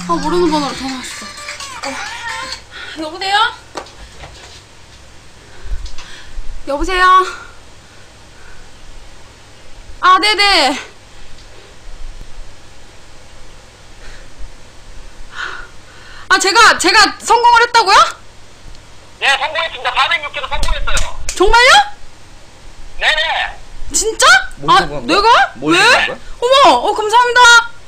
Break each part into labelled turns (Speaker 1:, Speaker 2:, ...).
Speaker 1: 아, 모르는 번호로 전화 왔어. 여보세요? 여보세요? 아, 네네. 아, 제가 성공을 했다고요?
Speaker 2: 네, 성공했습니다. 406kg 성공했어요.
Speaker 1: 정말요?
Speaker 2: 네네.
Speaker 1: 진짜?
Speaker 3: 뭘
Speaker 1: 아,
Speaker 3: 성공한 거야?
Speaker 1: 내가?
Speaker 3: 뭘
Speaker 1: 왜?
Speaker 3: 성공한 거야?
Speaker 1: 어머, 감사합니다.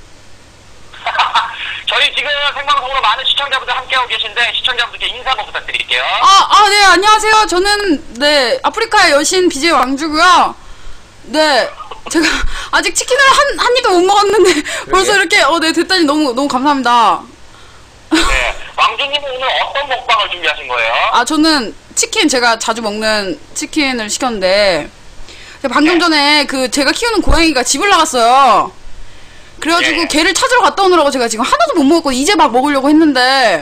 Speaker 2: 저희 지금 생방송으로 많은 시청자분들 함께하고 계신데 시청자분들께 인사 한번 부탁드릴게요.
Speaker 1: 네, 안녕하세요. 저는, 네, 아프리카의 여신 BJ 왕주고요. 네, 제가 아직 치킨을 한 입도 못 먹었는데 벌써 이렇게, 네, 됐다니 너무 감사합니다.
Speaker 2: 네, 왕주님은 오늘 어떤 먹방을 준비하신 거예요?
Speaker 1: 아, 저는 치킨, 제가 자주 먹는 치킨을 시켰는데, 방금 전에 제가 키우는 고양이가 집을 나갔어요. 그래가지고 걔를 찾으러 갔다 오느라고 제가 지금 하나도 못 먹었고, 이제 막 먹으려고 했는데,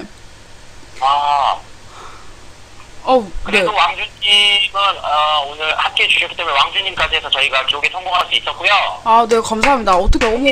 Speaker 2: 그래도
Speaker 1: 네.
Speaker 2: 왕주님은 오늘 함께해 주셨기 때문에 왕주님까지 해서 저희가 기록에 성공할 수 있었고요.
Speaker 1: 아, 네, 감사합니다. 어떻게, 어떡해.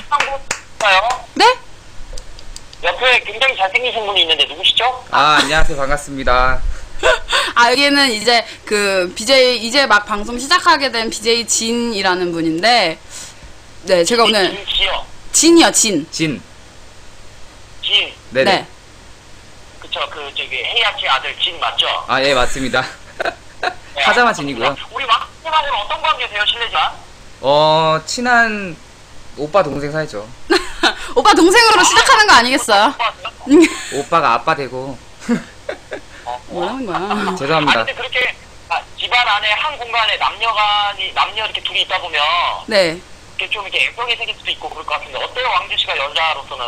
Speaker 1: 네?
Speaker 2: 옆에 굉장히 잘생기신 분이 있는데 누구시죠?
Speaker 3: 아, 안녕하세요. 반갑습니다.
Speaker 1: 아, 여기는 이제 BJ, 이제 막 방송 시작하게 된 BJ 진이라는 분인데, 네, 제가 오늘.
Speaker 2: 진지요?
Speaker 1: 진이요, 진.
Speaker 3: 진.
Speaker 2: 진.
Speaker 3: 네네.
Speaker 1: 네.
Speaker 2: 그쵸, 헤이아치 아들 진 맞죠?
Speaker 3: 아, 예, 맞습니다.
Speaker 2: 네,
Speaker 3: 하자마 진이고요.
Speaker 2: 우리 왕주님하고는 어떤 관계세요, 실례지만?
Speaker 3: 친한 오빠 동생 사이죠.
Speaker 1: 오빠 동생으로 시작하는 거 아니겠어요?
Speaker 3: 오빠가 아빠 되고.
Speaker 1: 뭐라는 거야?
Speaker 3: 죄송합니다.
Speaker 2: 아니, 근데 그렇게 집안 안에 한 공간에 남녀 이렇게 둘이 있다 보면
Speaker 1: 네.
Speaker 2: 이렇게 좀 이렇게 애정이 생길 수도 있고 그럴 것 같은데 어때요, 왕주 씨가 여자로서는?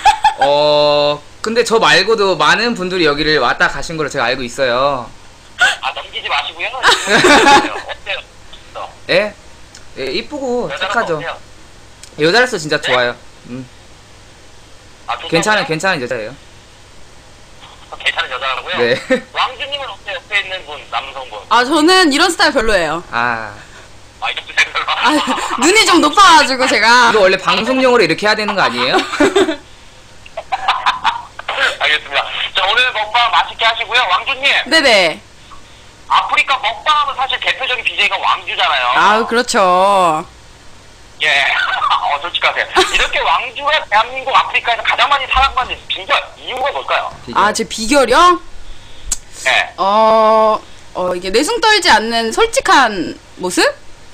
Speaker 3: 근데 저 말고도 많은 분들이 여기를 왔다 가신 걸로 제가 알고 있어요.
Speaker 2: 넘기지 마시고요. 어때요?
Speaker 3: 예? 예, 이쁘고
Speaker 2: 여자로서
Speaker 3: 착하죠.
Speaker 2: 어때요?
Speaker 3: 여자로서 진짜 좋아요.
Speaker 2: 좋다고요?
Speaker 3: 괜찮은 여자예요.
Speaker 2: 괜찮은 여자라고요?
Speaker 3: 네.
Speaker 2: 왕주님은 어때요? 옆에 있는 분, 남성분?
Speaker 1: 아, 저는 이런 스타일 별로예요.
Speaker 2: 이렇게 생각을
Speaker 1: 눈이 좀 높아가지고 제가.
Speaker 3: 이거 원래 방송용으로 이렇게 해야 되는 거 아니에요?
Speaker 2: 알겠습니다. 자, 오늘 먹방 맛있게 하시고요. 왕주님.
Speaker 1: 네네.
Speaker 2: 아프리카 먹방은 사실 대표적인 BJ가 왕주잖아요.
Speaker 1: 아, 그렇죠.
Speaker 2: 예. 솔직하세요. 이렇게 왕주가 대한민국 아프리카에서 가장 많이 사랑받는 비결, 이유가 뭘까요?
Speaker 1: 아, 제 비결이요?
Speaker 2: 네.
Speaker 1: 이게 내숭 떨지 않는 솔직한 모습?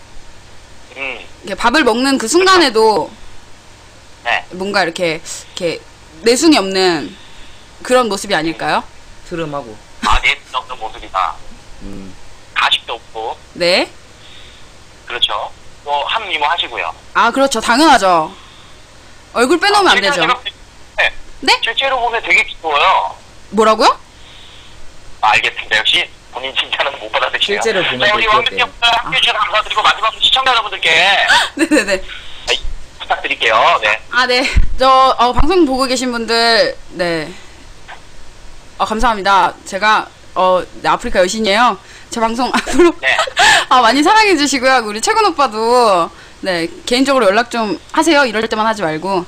Speaker 1: 이게 밥을 먹는 그 순간에도
Speaker 2: 네.
Speaker 1: 뭔가 이렇게 내숭이 없는 그런 모습이 아닐까요?
Speaker 3: 트름하고.
Speaker 2: 내숭 없는 모습이다. 가식도 없고.
Speaker 1: 네.
Speaker 2: 그렇죠. 한 미모 하시고요.
Speaker 1: 아, 그렇죠. 당연하죠. 얼굴 빼놓으면 안 되죠. 네?
Speaker 2: 실제로 보면 되게 귀여워요.
Speaker 1: 뭐라고요?
Speaker 2: 알겠습니다. 역시 본인 칭찬은 못 받아들이네요.
Speaker 3: 실제로 보면
Speaker 2: 자, 우리
Speaker 3: 되게
Speaker 2: 왕주님 함께해 주셔서 감사드리고 마지막으로 시청자 여러분들께
Speaker 1: 네네네.
Speaker 2: 부탁드릴게요. 네.
Speaker 1: 아, 네. 방송 보고 계신 분들, 네. 감사합니다. 제가, 네, 아프리카 여신이에요. 제 방송 앞으로,
Speaker 2: 네.
Speaker 1: 많이 사랑해주시고요. 우리 최근 오빠도, 네, 개인적으로 연락 좀 하세요. 이럴 때만 하지 말고.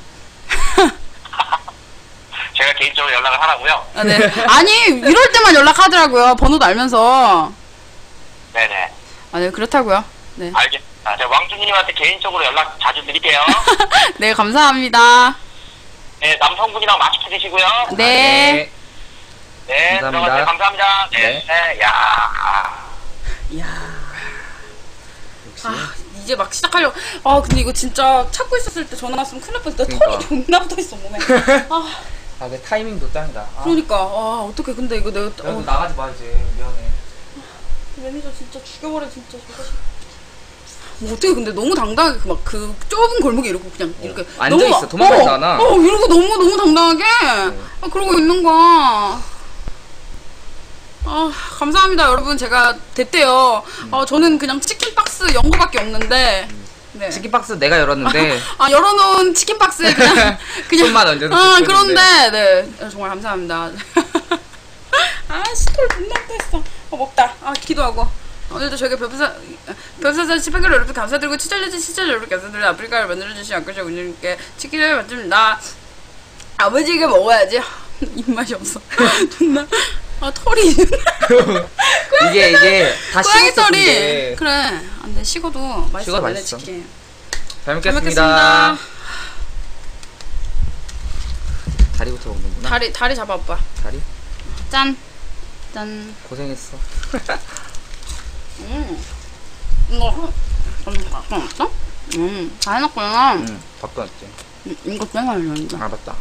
Speaker 2: 제가 개인적으로 연락을 하라고요?
Speaker 1: 네. 아니, 이럴 때만 연락하더라고요. 번호도 알면서.
Speaker 2: 네네.
Speaker 1: 네, 그렇다고요. 네.
Speaker 2: 알겠습니다. 제가 왕주님한테 개인적으로 연락 자주 드릴게요.
Speaker 1: 네, 감사합니다.
Speaker 2: 네, 남성분이랑 맛있게 드시고요.
Speaker 1: 네.
Speaker 2: 네,
Speaker 3: 감사합니다.
Speaker 2: 감사합니다. 네. 네.
Speaker 1: 이야. 이제 막 시작하려고. 근데 이거 진짜 찾고 있었을 때 전화 왔으면 큰일 날 뻔했어.
Speaker 3: 그러니까.
Speaker 1: 털이 존나 붙어있어, 몸에.
Speaker 3: 그 타이밍도 짱이다.
Speaker 1: 그러니까. 어떡해. 근데 이거 내가.
Speaker 3: 그래도 나가지 마, 이제. 미안해.
Speaker 1: 매니저 진짜 죽여버려, 진짜. 저거. 어떻게 근데 너무 당당하게 그 좁은 골목에 이러고 그냥 이렇게
Speaker 3: 앉아있어. 도망가지 않아.
Speaker 1: 이러고 너무 당당하게 그러고 있는 거야. 감사합니다 여러분. 제가 됐대요. 저는 그냥 치킨 박스 연 거밖에 없는데 네.
Speaker 3: 치킨 박스 내가 열었는데.
Speaker 1: 열어놓은 치킨 박스에 그냥
Speaker 3: 손만 얹어서
Speaker 1: 그런데 네 정말 감사합니다. 시골 존나 뺐어. 먹다. 기도하고. 오늘도 저희가 별사사 18개월 여러분 감사드리고 추천해주신 시청자 여러분 감사드리고 아프리카를 만들어주신 안까지 운영님께 치킨을 만듭니다. 아버지가 먹어야지. 입맛이 없어. 존나. 아, 털이.
Speaker 3: 이게 다
Speaker 1: 고양이
Speaker 3: 식었어,
Speaker 1: 털이.
Speaker 3: 근데.
Speaker 1: 그래. 안 돼. 식어도 맛있어.
Speaker 3: 식어도
Speaker 1: 내내
Speaker 3: 맛있어.
Speaker 1: 치킨.
Speaker 3: 잘
Speaker 1: 잘
Speaker 3: 먹겠습니다.
Speaker 1: 먹겠습니다.
Speaker 3: 다리부터 먹는구나.
Speaker 1: 다리 잡아, 오빠.
Speaker 3: 다리?
Speaker 1: 짠. 짠.
Speaker 3: 고생했어.
Speaker 1: 이거 바꿔놨어? 다 해놨구나.
Speaker 3: 응, 바꿔놨지.
Speaker 1: 이거 빼놔야겠는데.
Speaker 3: 아, 맞다.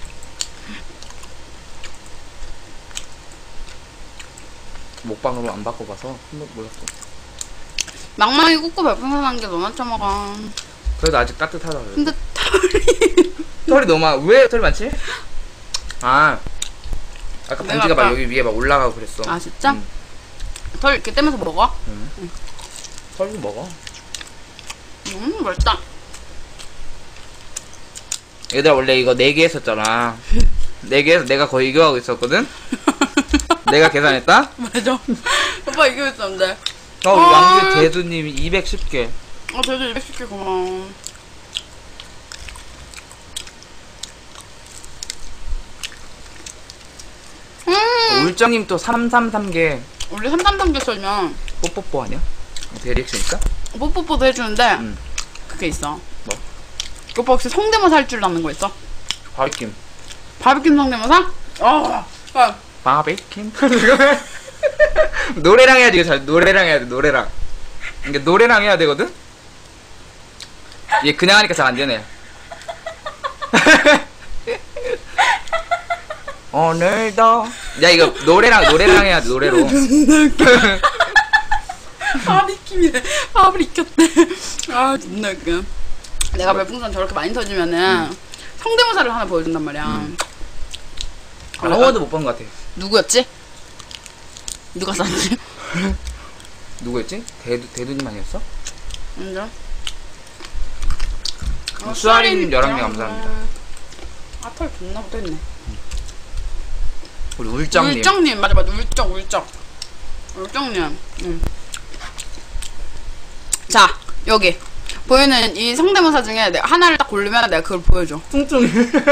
Speaker 3: 먹방으로 안 바꿔봐서 한번 몰랐어.
Speaker 1: 망망이 굽고 별풍선한 게 너나 처먹어.
Speaker 3: 그래도 아직 따뜻하다 그래.
Speaker 1: 근데 털이.
Speaker 3: 털이 너무 왜 털이 많지? 아, 아까
Speaker 1: 내가
Speaker 3: 반지가 막
Speaker 1: 아까-
Speaker 3: 여기 위에 막 올라가고 그랬어.
Speaker 1: 아, 진짜?
Speaker 3: 응.
Speaker 1: 털 이렇게 떼면서 먹어?
Speaker 3: 털도 먹어.
Speaker 1: 맛있다.
Speaker 3: 얘들아 원래 이거 4개 했었잖아. 4개에서 내가 거의 이겨가고 있었거든? 내가 계산했다?
Speaker 1: 맞아. 오빠 이거 있었는데.
Speaker 3: 왕규 대두님이 210개.
Speaker 1: 저도 210개 고마워.
Speaker 3: 울정님 또 333개.
Speaker 1: 우리 333개 썰면
Speaker 3: 뽀뽀뽀 하냐? 어떻게 리액션 있어?
Speaker 1: 뽀뽀뽀도 해주는데
Speaker 3: 응.
Speaker 1: 그게 있어.
Speaker 3: 뭐?
Speaker 1: 오빠 혹시 성대모사 할 줄 아는 거 있어?
Speaker 3: 바비킴.
Speaker 1: 바비킴 성대모사? 어.
Speaker 3: 바비킴? 노래랑 해야지, 이거 잘. 노래랑 해야 돼, 노래랑. 이게 노래랑 해야 되거든? 얘 그냥 하니까 잘 안 되네. 오늘도. 야, 이거 노래랑 해야 돼, 노래로.
Speaker 1: 바비킴이래. 밥을 익혔대. 아, 존나 웃겨. 내가 별풍선 저렇게 많이 터지면은 성대모사를 하나 보여준단 말이야.
Speaker 3: 한 번도 못 본 것 같아.
Speaker 1: 누구였지? 누가 쌌지?
Speaker 3: 누구였지? 대두님 아니었어?
Speaker 1: 먼저.
Speaker 3: 수아린 11명 감사합니다.
Speaker 1: 아, 털 존나 붙어있네.
Speaker 3: 우리 울정님.
Speaker 1: 울정님, 맞아. 울정님. 응. 자, 여기. 보이는 이 성대모사 중에 내가 하나를 딱 고르면 내가 그걸 보여줘.
Speaker 3: 뚱뚱이.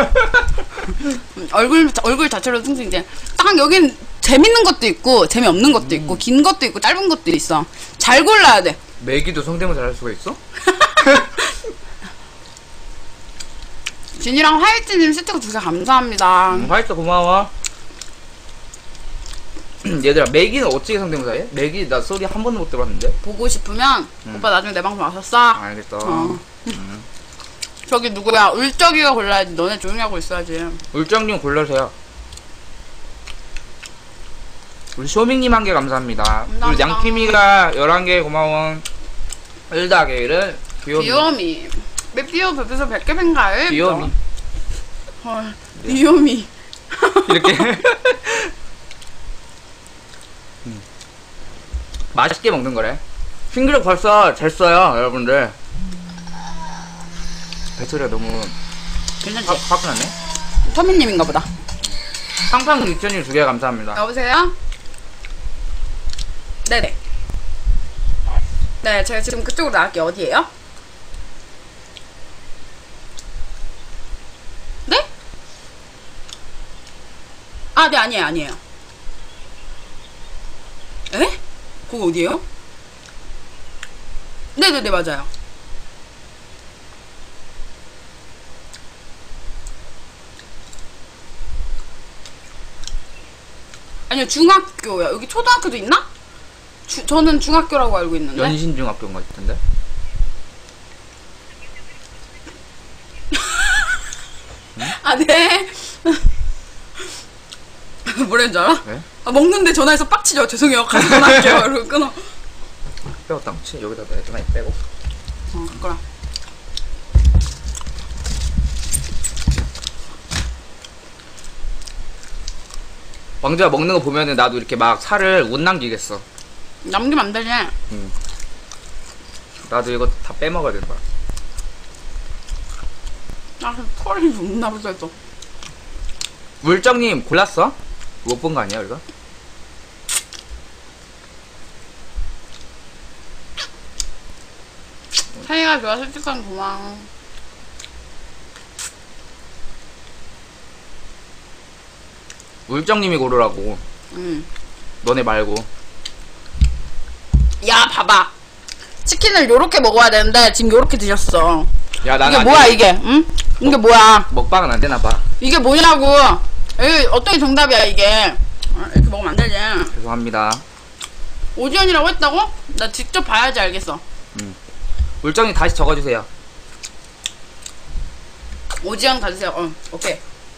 Speaker 1: 얼굴 자체로 뚱뚱이지. 딱 여긴 재밌는 것도 있고, 재미없는 것도 있고, 긴 것도 있고, 짧은 것도 있어. 잘 골라야 돼.
Speaker 3: 매기도 성대모사 할 수가 있어?
Speaker 1: 진이랑 화이트님 스티커 2개 감사합니다.
Speaker 3: 화이트 고마워. 얘들아, 매기는 어떻게 성대모사 해? 매기 나 소리 한 번도 못 들어봤는데.
Speaker 1: 보고 싶으면 오빠 나중에 내 방송 와서 쏴.
Speaker 3: 알겠어.
Speaker 1: 저기 누구야? 울적이가 골라야지. 너네 조용히 하고 있어야지.
Speaker 3: 울정님 골라주세요. 우리 쇼밍님 1개 감사합니다.
Speaker 1: 감사합니다.
Speaker 3: 우리 양키미가 11개 고마워. 1-1을
Speaker 1: 비오미. 왜 비오 베베서 100개 팬가요?
Speaker 3: 비오미.
Speaker 1: 헐. 비오미.
Speaker 3: 이렇게. 맛있게 먹는 거래. 싱그럽 벌써 잘 써요, 여러분들. 배터리가 너무
Speaker 1: 괜찮지?
Speaker 3: 화끈하네.
Speaker 1: 터미님인가 보다.
Speaker 3: 팡팡 리천님 2개 감사합니다.
Speaker 1: 여보세요? 네네. 네, 제가 지금 그쪽으로 나갈게요. 어디에요? 네? 아, 네, 아니에요. 에? 거기 어디에요? 네네네, 맞아요. 아니요, 중학교요. 여기 초등학교도 있나? 저는 중학교라고 알고 있는데.
Speaker 3: 연신중학교인 것 같은데.
Speaker 1: 아, 네. 뭐라는 줄 알아?
Speaker 3: 왜?
Speaker 1: 아, 먹는데 전화해서 빡치죠. 죄송해요. 가서 전화할게요. 이러고 끊어.
Speaker 3: 빼고 땅치 여기다 넣어야 되나? 빼고.
Speaker 1: 그거라.
Speaker 3: 왕자가 먹는 거 보면은 나도 이렇게 막 살을 못 남기겠어.
Speaker 1: 남기면 안 되지.
Speaker 3: 나도 이거 다 빼먹어야 되는 거야.
Speaker 1: 아, 털이 존나 붙어있어.
Speaker 3: 물정님 골랐어? 못 본 거 아니야 이거?
Speaker 1: 사이가 좋아. 솔직한 고마워.
Speaker 3: 울정님이 고르라고. 너네 말고.
Speaker 1: 야, 봐봐. 치킨을 요렇게 먹어야 되는데 지금 요렇게 드셨어.
Speaker 3: 야, 난
Speaker 1: 이게 뭐야 이게? 응? 이게 뭐야?
Speaker 3: 먹방은 안 되나봐.
Speaker 1: 이게 뭐냐고. 에이, 어떤 게 정답이야 이게? 이렇게 먹으면 안 되지.
Speaker 3: 죄송합니다.
Speaker 1: 오지연이라고 했다고? 나 직접 봐야지 알겠어.
Speaker 3: 울정님 다시 적어주세요.
Speaker 1: 오지연 가주세요. 오케이.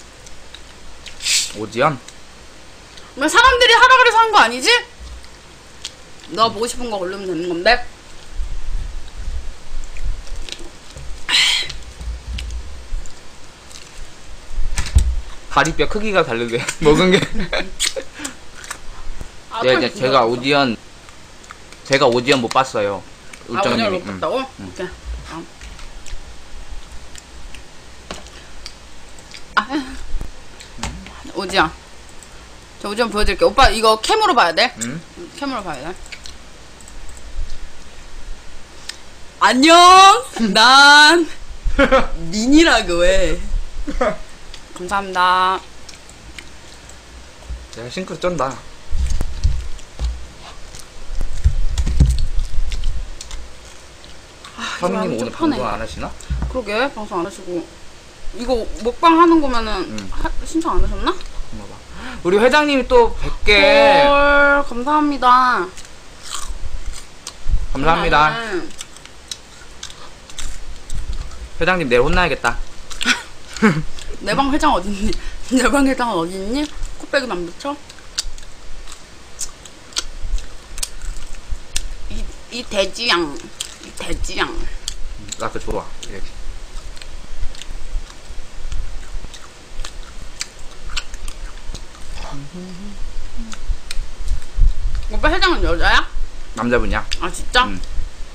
Speaker 3: 오지연?
Speaker 1: 뭐 사람들이 하라 그래서 한 거 아니지? 너 보고 싶은 거 고르면 되는 건데.
Speaker 3: 다리뼈 크기가 다르대. 먹은 게.
Speaker 1: 아,
Speaker 3: 제가 오지연 못 봤어요.
Speaker 1: 오지연을
Speaker 3: 울정님이.
Speaker 1: 못 봤다고? 오케이. 오지연. 저 오지연 보여드릴게. 오빠 이거 캠으로 봐야 돼.
Speaker 3: 응?
Speaker 1: 캠으로 봐야 돼. 안녕. 난 닌이라고 해. 감사합니다.
Speaker 3: 야, 싱크로 쩐다. 선우님 오늘 방송 안 하시나?
Speaker 1: 그러게 방송 안 하시고 이거 먹방 하는 거면은 신청 안 하셨나?
Speaker 3: 봐봐. 우리 회장님이 또 100개.
Speaker 1: 헐 감사합니다.
Speaker 3: 감사합니다. 회장님 내일 혼나야겠다.
Speaker 1: 내 방 회장 어딨니? 내 방 회장은 어딨니? 코빼기 안 붙여? 이 돼지양. 이 돼지양.
Speaker 3: 나 그거 좋아. 이렇게.
Speaker 1: 오빠 회장은 여자야?
Speaker 3: 남자분이야.
Speaker 1: 아 진짜?
Speaker 3: 응.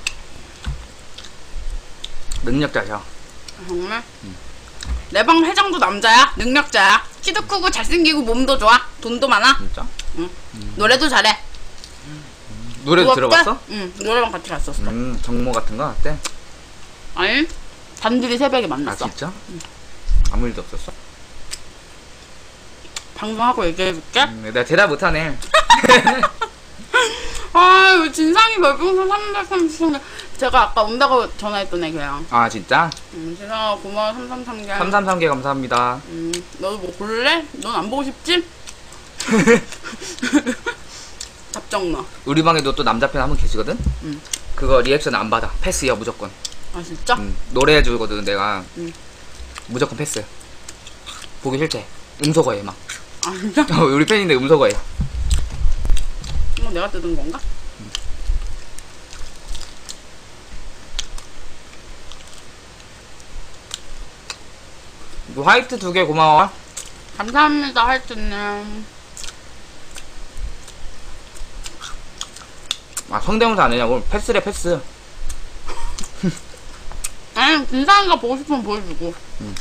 Speaker 3: 능력자셔.
Speaker 1: 아, 정말? 내 방 회장도 남자야? 능력자야? 키도 크고 잘생기고 몸도 좋아? 돈도 많아?
Speaker 3: 진짜?
Speaker 1: 응. 노래도 잘해.
Speaker 3: 노래도
Speaker 1: 그거
Speaker 3: 들어봤어?
Speaker 1: 어때? 응, 노래방 같이 갔었어.
Speaker 3: 정모 같은 거 어때?
Speaker 1: 아니, 단둘이 새벽에
Speaker 3: 아
Speaker 1: 만났어.
Speaker 3: 진짜? 아무 일도 없었어?
Speaker 1: 방송하고 얘기해줄게.
Speaker 3: 내가 대답 못하네.
Speaker 1: 아유, 진상이 별풍선 333개. 제가 아까 온다고 전화했던 애 걔야.
Speaker 3: 아 진짜?
Speaker 1: 진상아 고마워 333개.
Speaker 3: 333개 감사합니다.
Speaker 1: 너도 뭐 볼래? 넌 안 보고 싶지? 답정 너.
Speaker 3: 우리 방에도 또 남자 팬 한 분 계시거든? 그거 리액션 안 받아. 패스야 무조건.
Speaker 1: 아 진짜?
Speaker 3: 노래 해주거든 내가.
Speaker 1: 응.
Speaker 3: 무조건 패스. 보기 싫대. 음소거해 막.
Speaker 1: 아 진짜?
Speaker 3: 우리 팬인데 음소거해.
Speaker 1: 이거 내가 뜯은 건가?
Speaker 3: 화이트 2개 고마워.
Speaker 1: 감사합니다 하여튼은.
Speaker 3: 아 성대모사 안 해냐고. 패스래 패스.
Speaker 1: 아니 진상이가 보고 싶으면 보여주고.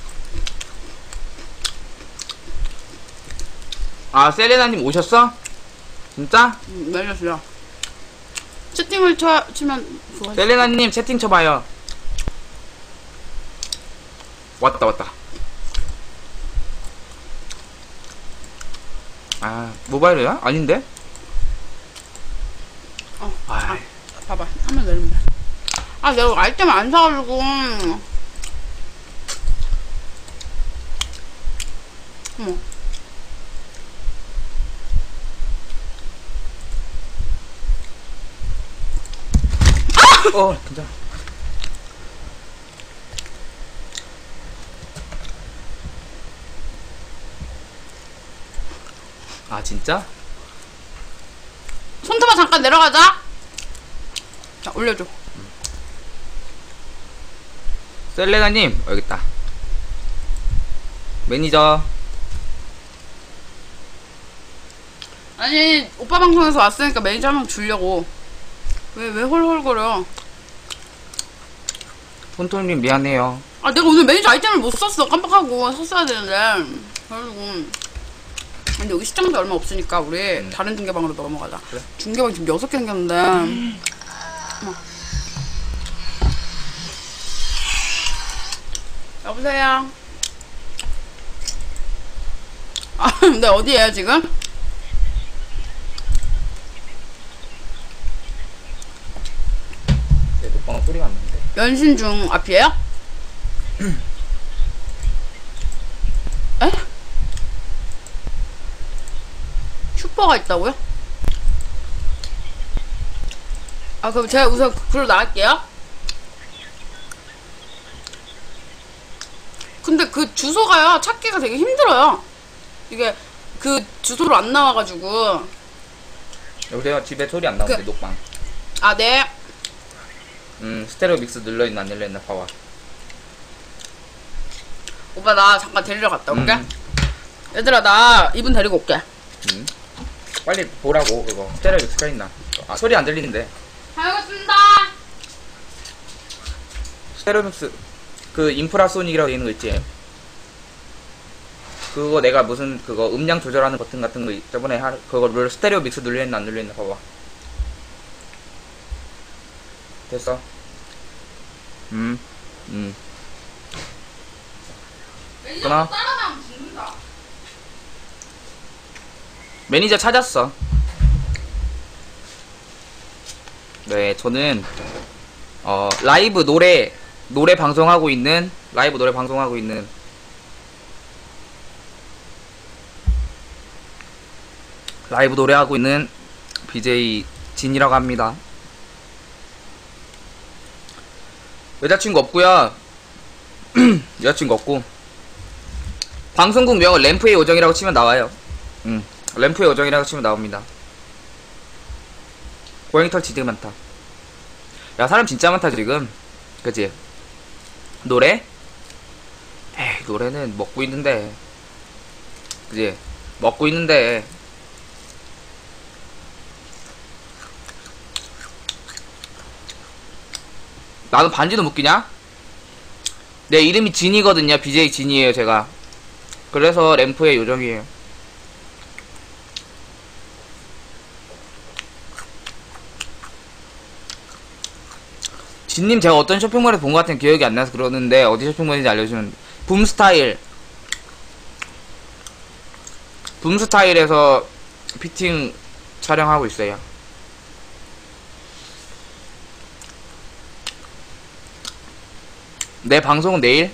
Speaker 3: 아 세레나님 오셨어? 진짜?
Speaker 1: 내려주려. 채팅을 치면 좋아해.
Speaker 3: 셀레나님 채팅 쳐봐요. 왔다. 아 모바일이야? 아닌데?
Speaker 1: 아, 봐봐. 한번 내리면 돼. 아, 내가 아이템 안 사가지고. 어머.
Speaker 3: 괜찮아. 아 진짜?
Speaker 1: 손톱아 잠깐 내려가자. 자, 올려줘.
Speaker 3: 셀레나님 여기 있다. 매니저.
Speaker 1: 아니, 오빠 방송에서 왔으니까 매니저 한 명 주려고. 왜 홀홀거려?
Speaker 3: 폰토님 미안해요.
Speaker 1: 아, 내가 오늘 매니저 아이템을 못 썼어. 깜빡하고 샀어야 되는데. 그래가지고. 근데 여기 시청자 얼마 없으니까 우리 다른 중계방으로 넘어가자.
Speaker 3: 그래.
Speaker 1: 중계방 지금 6개 생겼는데. 여보세요? 아, 근데 어디에요, 지금?
Speaker 3: 내 녹방 소리가 안 나는데.
Speaker 1: 연신중 앞이에요? 에? 슈퍼가 있다고요? 아, 그럼 제가 우선 불러 나갈게요. 근데 그 주소가요, 찾기가 되게 힘들어요. 이게 그 주소로 안 나와가지고.
Speaker 3: 여보세요? 집에 소리 안 나오는데, 녹방.
Speaker 1: 아, 네.
Speaker 3: 스테레오 믹스 눌러있나 안 눌러있나 봐봐.
Speaker 1: 오빠 나 잠깐 데리러 갔다 올게. 얘들아, 나 이분 데리고 올게.
Speaker 3: 빨리 보라고, 그거. 스테레오 믹스 켜있나. 아, 소리 안 들리는데.
Speaker 1: 다녀오겠습니다.
Speaker 3: 스테레오 믹스, 그, 인프라소닉이라고 있는 거 있지? 그거 내가 무슨, 그거, 음량 조절하는 버튼 같은 거, 저번에 그거 스테레오 믹스 눌려있나 안 눌려있나 봐봐. 됐어. 끊어.
Speaker 1: 따라가면 죽는다.
Speaker 3: 매니저 찾았어. 네, 저는 라이브 노래 방송하고 있는 라이브 노래하고 있는 BJ 진이라고 합니다. 여자친구 없고요. 여자친구 없고 방송국 명은 램프의 요정이라고 치면 나와요. 램프의 요정이라고 치면 나옵니다. 고양이 털 지대가 많다. 야, 사람 진짜 많다 지금. 그치? 노래? 에이, 노래는 먹고 있는데. 그치? 먹고 있는데. 나도 반지도 못 끼냐? 내 이름이 진이거든요. BJ 진이에요, 제가. 그래서 램프의 요정이에요. 진님, 제가 어떤 쇼핑몰에 본 것 같은 기억이 안 나서 그러는데 어디 쇼핑몰인지 알려주면. 붐스타일에서 피팅 촬영하고 있어요. 내 방송은 내일?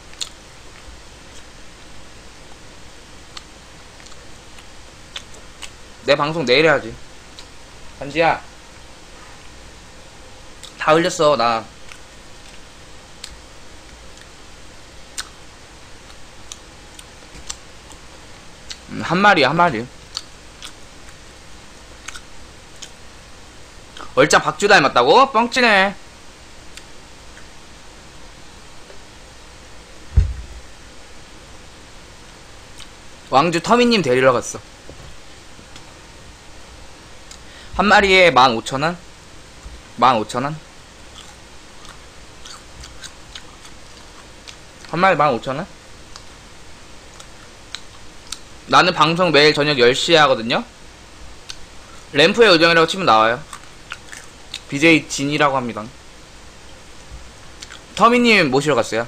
Speaker 3: 내 방송 내일 해야지. 반지야, 다 흘렸어 나. 한 마리야, 한 마리. 얼짱 박주 닮았다고? 뻥치네. 왕주 터미님 데리러 갔어. 한 마리에 15,000원? 15,000원? 한 마리 15,000원? 나는 방송 매일 저녁 10시에 하거든요? 램프의 요정이라고 치면 나와요. BJ 진이라고 합니다. 터미님 모시러 갔어요.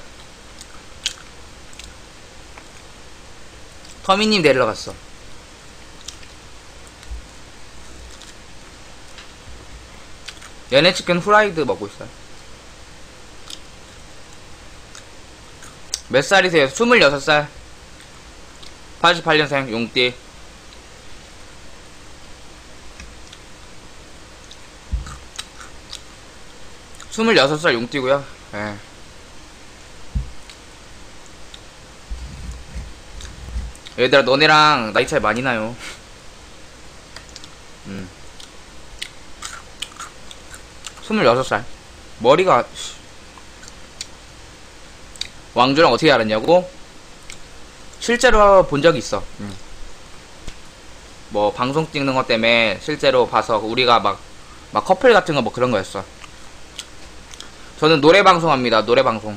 Speaker 3: 터미님 데리러 갔어. 연애치킨 후라이드 먹고 있어요. 몇 살이세요? 26살. 88년생 용띠. 스물여섯 살 용띠고요. 예. 얘들아, 너네랑 나이 차이 많이 나요. 26살. 머리가 왕주랑 어떻게 알았냐고? 실제로 본 적이 있어. 뭐 방송 찍는 것 때문에 실제로 봐서 우리가 막 커플 같은 거 뭐 그런 거였어. 저는 노래 방송합니다. 노래 방송.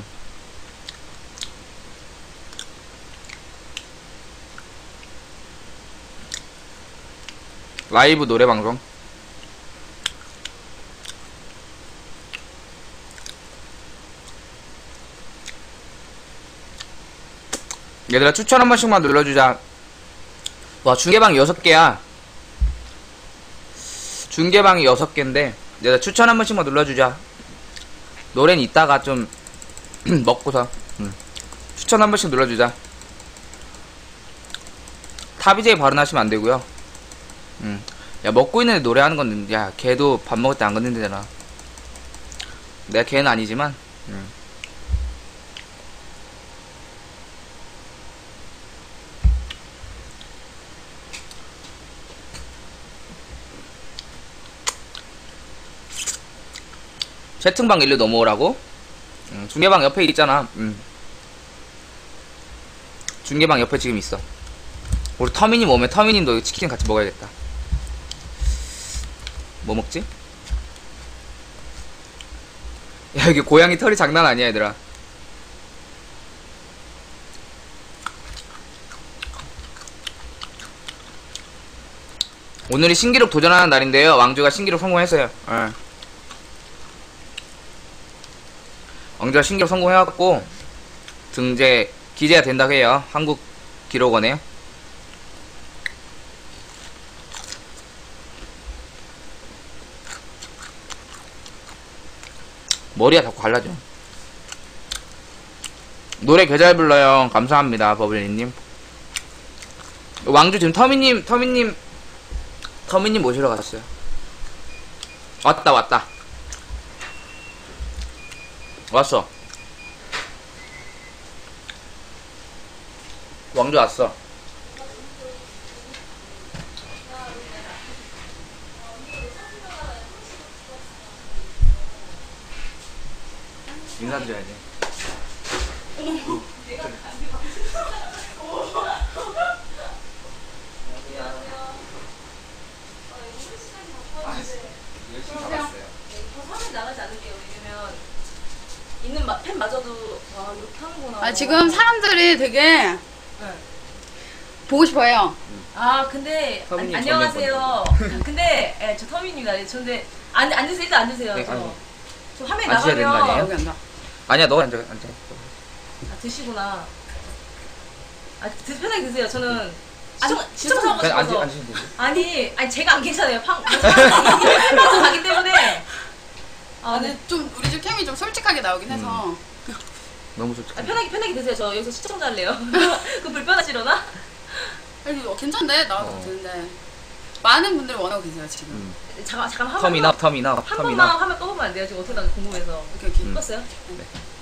Speaker 3: 라이브 노래 방송. 얘들아, 추천 한 번씩만 눌러주자. 와, 중계방이 6개야. 중계방이 6개인데, 내가 추천 한 번씩만 눌러주자. 노래는 이따가 좀, 먹고서. 추천 한 번씩 눌러주자. 탑이제이 발언하시면 안 되고요. 야, 먹고 있는데 노래하는 건, 야, 걔도 밥 먹을 때 안 건든다잖아. 내가 걔는 아니지만, 채팅방 일로 넘어오라고? 중계방 옆에 있잖아. 중계방 옆에 지금 있어. 우리 터미님 오면 터미님도 치킨 같이 먹어야겠다. 뭐 먹지? 야, 여기 고양이 털이 장난 아니야, 얘들아. 오늘이 신기록 도전하는 날인데요. 왕주가 신기록 성공했어요. 왕주가 신기록 성공해갖고 등재 기재가 된다고 해요. 한국 기록원에. 머리가 자꾸 갈라져. 노래 개 잘 불러요. 감사합니다, 버블리님. 왕주 지금 터미님 모시러 갔어요. 왔다. 왔어. 왕주 왔어. 인사드려야지.
Speaker 4: 있는 팬마저도 와 이렇게 하는구나.
Speaker 1: 아, 지금 사람들이 되게 보고 싶어요.
Speaker 4: 아 근데
Speaker 3: 터미님
Speaker 4: 안녕하세요. 근데 예, 저 터미입니다. 근데 앉으세요. 일단 앉으세요.
Speaker 3: 네,
Speaker 4: 저 화면
Speaker 3: 앉으셔야 되는 거 아니에요?
Speaker 4: 나가면
Speaker 1: 여기 앉아.
Speaker 3: 아니야, 너가 앉아.
Speaker 4: 아, 드시구나. 편하게 드세요. 저는
Speaker 1: 진짜
Speaker 4: 시청자고
Speaker 3: 그냥
Speaker 4: 싶어서.
Speaker 3: 앉으시면 되지.
Speaker 4: 아니 제가 안 괜찮아요. 팬마저 가기 때문에. 아,
Speaker 1: 근데 좀 우리 집 캠이 좀 솔직하게 나오긴 해서.
Speaker 3: 너무 좋다.
Speaker 4: 편하게 드세요. 저 여기서 시청자 할래요. 그 불편하시려나?
Speaker 1: 아니, 괜찮은데 나와도 되는데 많은 분들이 원하고 계세요 지금.
Speaker 4: 잠깐
Speaker 3: 터미너.
Speaker 4: 한 번만 화면 꺼보면 안 돼요? 지금 어떻게 나는지 궁금해서.
Speaker 1: 오케이.
Speaker 4: 껐어요?
Speaker 3: 네.